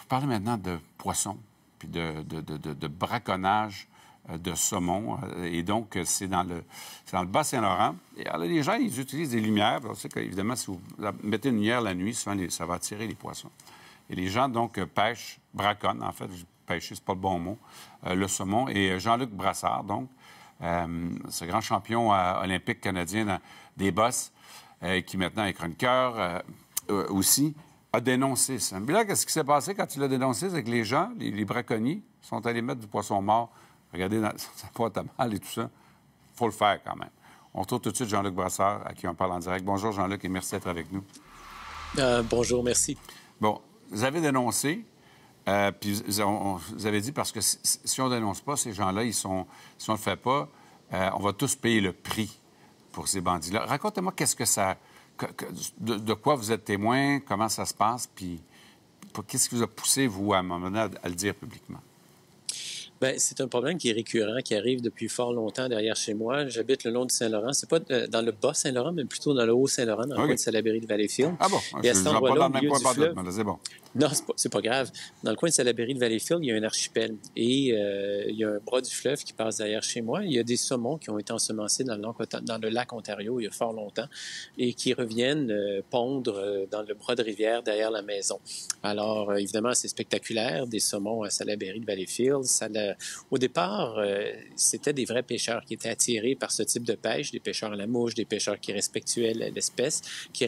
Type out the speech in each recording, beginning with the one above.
parler maintenant de poissons, puis de braconnage de saumon. Et donc, c'est dans le Bas-Saint-Laurent. Et alors, les gens, ils utilisent des lumières. On sait qu'évidemment, si vous mettez une lumière la nuit, souvent, ça va attirer les poissons. Et les gens, donc, pêchent, braconnent, en fait, pêcher, c'est pas le bon mot, le saumon. Et Jean-Luc Brassard, donc, ce grand champion olympique canadien des bosses, qui maintenant est chroniqueur aussi, a dénoncé ça. Mais là, qu'est-ce qui s'est passé quand il a dénoncé? C'est que les gens, les braconniers, sont allés mettre du poisson mort. Regardez, ça porte à mal et tout ça. Il faut le faire quand même. On retrouve tout de suite Jean-Luc Brassard, à qui on parle en direct. Bonjour, Jean-Luc, et merci d'être avec nous. Bonjour, merci. Bon, vous avez dénoncé, puis vous avez dit, parce que si on ne dénonce pas, ces gens-là, si on ne le fait pas, on va tous payer le prix pour ces bandits-là. Racontez-moi qu'est-ce que ça... De quoi vous êtes témoin, comment ça se passe, puis qu'est-ce qui vous a poussé, vous, à un moment donné, à le dire publiquement? Bien, c'est un problème qui est récurrent, qui arrive depuis fort longtemps derrière chez moi. J'habite le long du Saint-Laurent. C'est pas dans le Bas-Saint-Laurent, mais plutôt dans le Haut-Saint-Laurent, dans le coin de Salaberry de Valleyfield. Ah bon? Et à cet endroit-là, au milieu du fleuve... C'est bon. Non, c'est pas grave. Dans le coin de Salaberry de Valleyfield, il y a un archipel. Et il y a un bras du fleuve qui passe derrière chez moi. Il y a des saumons qui ont été ensemencés dans le lac Ontario il y a fort longtemps et qui reviennent pondre dans le bras de rivière derrière la maison. Alors, évidemment, c'est spectaculaire, des saumons à Salaberry de Valleyfield. Au départ, c'était des vrais pêcheurs qui étaient attirés par ce type de pêche, des pêcheurs à la mouche, des pêcheurs qui respectaient l'espèce.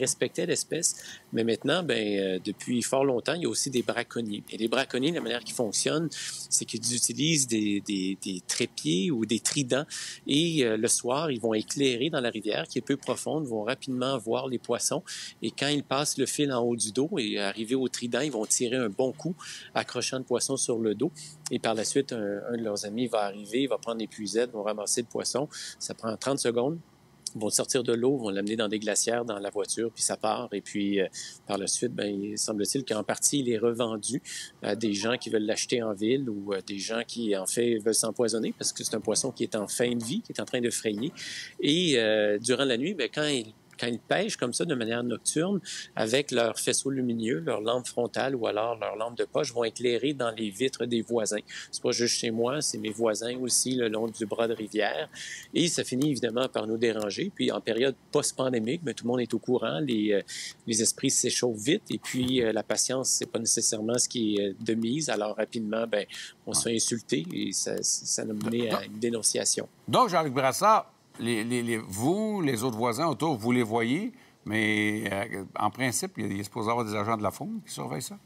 Mais maintenant, depuis fort longtemps, il y a aussi des braconniers. Et les braconniers, la manière qu'ils fonctionnent, c'est qu'ils utilisent des trépieds ou des tridents. Et le soir, ils vont éclairer dans la rivière, qui est peu profonde, vont rapidement voir les poissons. Et quand ils passent le fil en haut du dos et arrivés au trident, ils vont tirer un bon coup, accrochant le poisson sur le dos. Et par la suite, un de leurs amis va arriver, va prendre l'épuisette, vont ramasser le poisson. Ça prend 30 secondes. Ils vont sortir de l'eau, vont l'amener dans des glacières, dans la voiture, puis ça part. Et puis, par la suite, il semble-t-il qu'en partie, il est revendu à des gens qui veulent l'acheter en ville ou à des gens qui, en fait, veulent s'empoisonner parce que c'est un poisson qui est en fin de vie, qui est en train de frayer. Et durant la nuit, quand ils pêchent comme ça de manière nocturne, avec leurs faisceaux lumineux, leur lampe frontale ou alors leur lampe de poche vont éclairer dans les vitres des voisins. C'est pas juste chez moi, c'est mes voisins aussi le long du bras de rivière. Et ça finit évidemment par nous déranger. Puis en période post-pandémique, tout le monde est au courant, les esprits s'échauffent vite et puis la patience, c'est pas nécessairement ce qui est de mise. Alors rapidement, on se fait insulter et ça a mené à une dénonciation. Donc, Jean-Luc Brassard, vous, les autres voisins autour, vous les voyez, mais en principe, il est supposé y avoir des agents de la faune qui surveillent ça?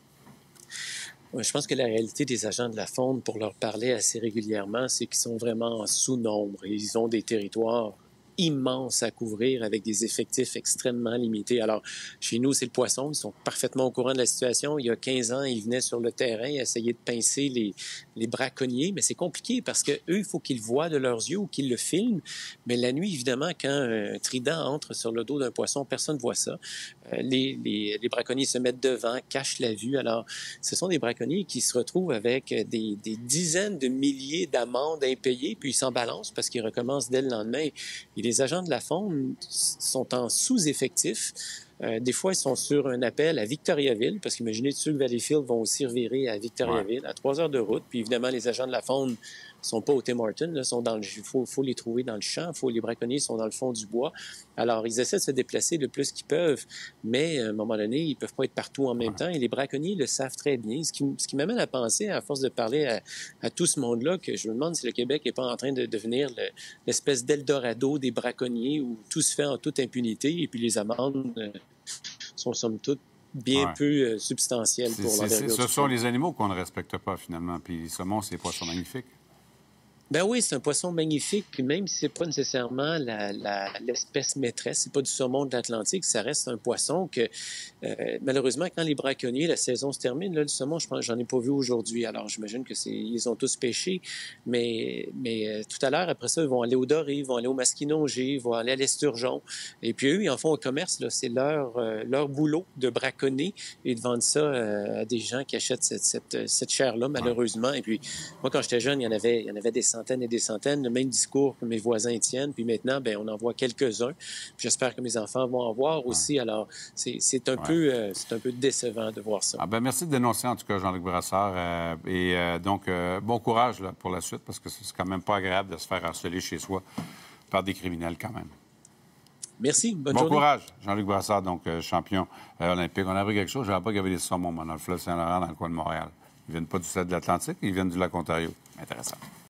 Je pense que la réalité des agents de la faune, pour leur parler assez régulièrement, c'est qu'ils sont vraiment en sous-nombre. Ils ont des territoires immenses à couvrir avec des effectifs extrêmement limités. Alors, chez nous, c'est le poisson. Ils sont parfaitement au courant de la situation. Il y a 15 ans, ils venaient sur le terrain essayer de pincer les braconniers, mais c'est compliqué parce que eux, il faut qu'ils le voient de leurs yeux ou qu'ils le filment. Mais la nuit, évidemment, quand un trident entre sur le dos d'un poisson, personne ne voit ça. Les braconniers se mettent devant, cachent la vue. Alors, ce sont des braconniers qui se retrouvent avec des dizaines de milliers d'amendes impayées, puis ils s'en balancent parce qu'ils recommencent dès le lendemain. Et les agents de la faune sont en sous-effectif. Des fois, ils sont sur un appel à Victoriaville, parce qu'imaginez, ceux de Valleyfield vont aussi revirer à Victoriaville, à 3 heures de route. Puis évidemment, les agents de la faune sont pas au Tim Hortons, là, sont dans faut les trouver dans le champ, les braconniers sont dans le fond du bois. Alors, ils essaient de se déplacer le plus qu'ils peuvent, mais à un moment donné, ils peuvent pas être partout en même temps, et les braconniers le savent très bien. Ce qui m'amène à penser, à force de parler à tout ce monde-là, que je me demande si le Québec est pas en train de devenir l'espèce d'Eldorado des braconniers, où tout se fait en toute impunité, et puis les amendes sont somme toute bien peu substantielles pour l'envergure. Ce sont les animaux qu'on ne respecte pas, finalement, puis le saumon, c'est des poissons magnifiques. Ben oui, c'est un poisson magnifique, puis même si c'est pas nécessairement l'espèce maîtresse, c'est pas du saumon de l'Atlantique, ça reste un poisson que, malheureusement, quand les braconniers, la saison se termine, là, le saumon, je pense, j'en ai pas vu aujourd'hui. Alors, j'imagine que ils ont tous pêché, mais tout à l'heure, après ça, ils vont aller au doré, ils vont aller au masquinongé, ils vont aller à l'esturgeon. Et puis eux, ils en font au commerce, là, c'est leur boulot de braconner et de vendre ça à des gens qui achètent cette chair-là, malheureusement. Et puis, moi, quand j'étais jeune, il y en avait des centaines. centaines et des centaines, le même discours que mes voisins tiennent. Puis maintenant, bien, on en voit quelques-uns. J'espère que mes enfants vont en voir aussi. Alors, c'est un peu décevant de voir ça. Ah ben, merci de dénoncer, en tout cas, Jean-Luc Brassard. Donc, bon courage là, pour la suite, parce que c'est quand même pas agréable de se faire harceler chez soi par des criminels, quand même. Merci. Bonne bon journée. Courage. Jean-Luc Brassard, donc champion olympique. On a appris quelque chose. Je ne savais pas qu'il y avait des saumons dans le fleuve Saint-Laurent, dans le coin de Montréal. Ils ne viennent pas du sud de l'Atlantique, ils viennent du lac Ontario. Intéressant.